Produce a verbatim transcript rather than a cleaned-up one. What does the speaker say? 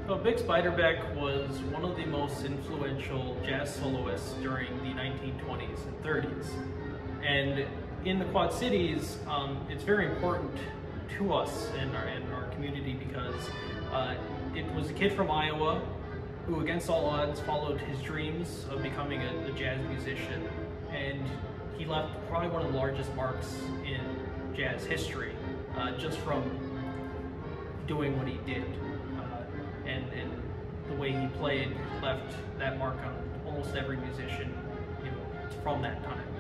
So Bix Beiderbecke was one of the most influential jazz soloists during the nineteen twenties and thirties. And in the Quad Cities, um, it's very important to us and our, and our community because uh, it was a kid from Iowa who, against all odds, followed his dreams of becoming a, a jazz musician. And he left probably one of the largest marks in jazz history uh, just from doing what he did. And, and the way he played left that mark on almost every musician, you know, from that time.